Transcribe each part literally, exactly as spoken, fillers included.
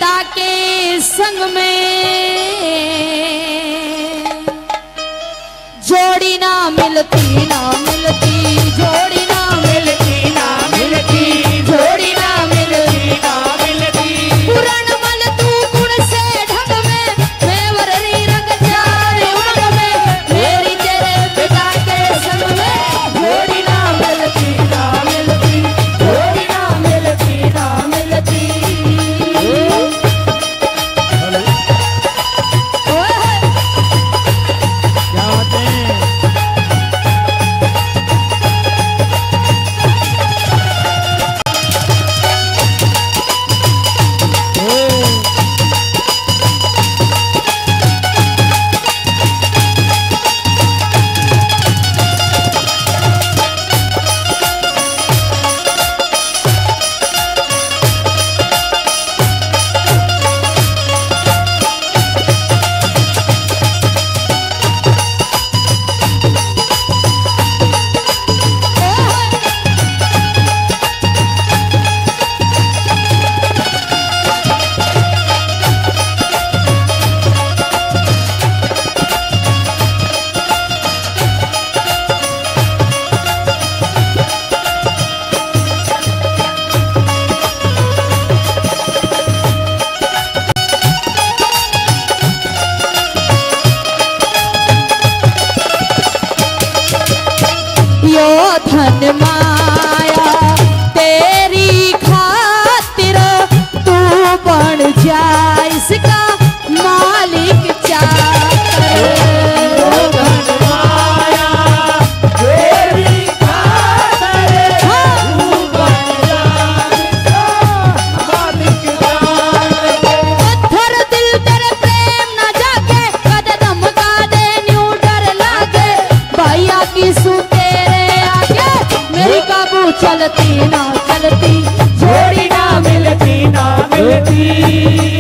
पिता के संग में जोड़ी ना मिलती ना मिलती जोड़ी ना मिलती ना मिलती जोड़ी ना मिलती ना मिलती पुराण मल तू गुण से ढंग में मैं वररी रंग चारे उमंग में मेरी तेरे पिता के संग में जोड़ी ना मिलती ना मिलती जोड़ी ना मिलती ना मिलती। धन माया तेरी खातिर तू बन जा इसका मालिक चाकर धन माया तेरी खातिर तू बन जा इसका मालिक चाकर पत्थर दिल तेरे प्रेम न जाके कद धमका दे न्यू डर लागे भैया की सुते मेरी काबू चलती ना चलती जोड़ी ना मिलती ना मिलती।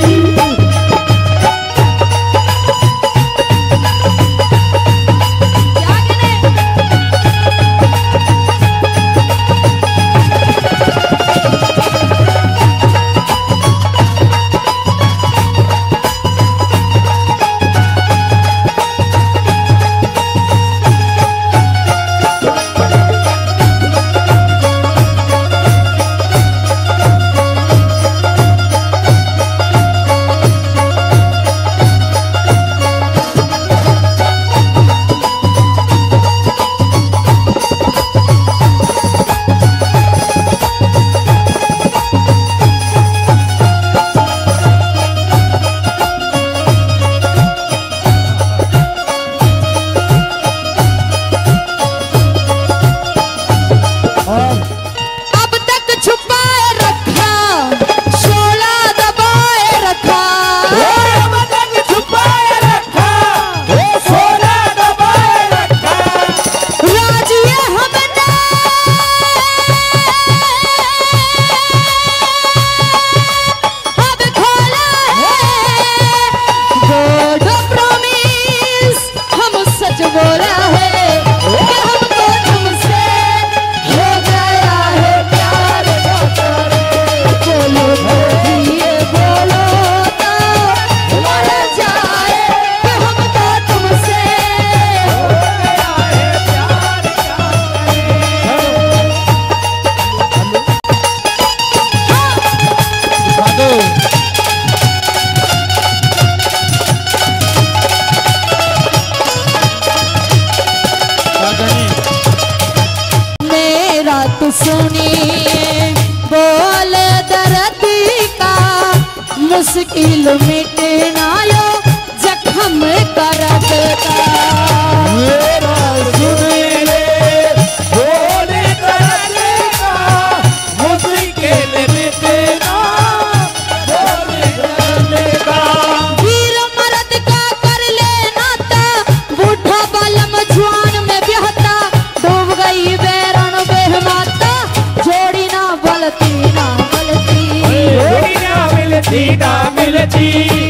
सुनिए बोल दर्द का मुश्किल मिटना यो जख्म करद का मेरा सुनिए बोल दर्द का मुश्किल मिटना का वीर मर्द का कर लेना था बूढ़ा बलम जवान में ब्याहता डूब गई बैरन बेहमाता जोड़ी ना बलती ना बलती जोड़ी ना मिलती ना मिलती।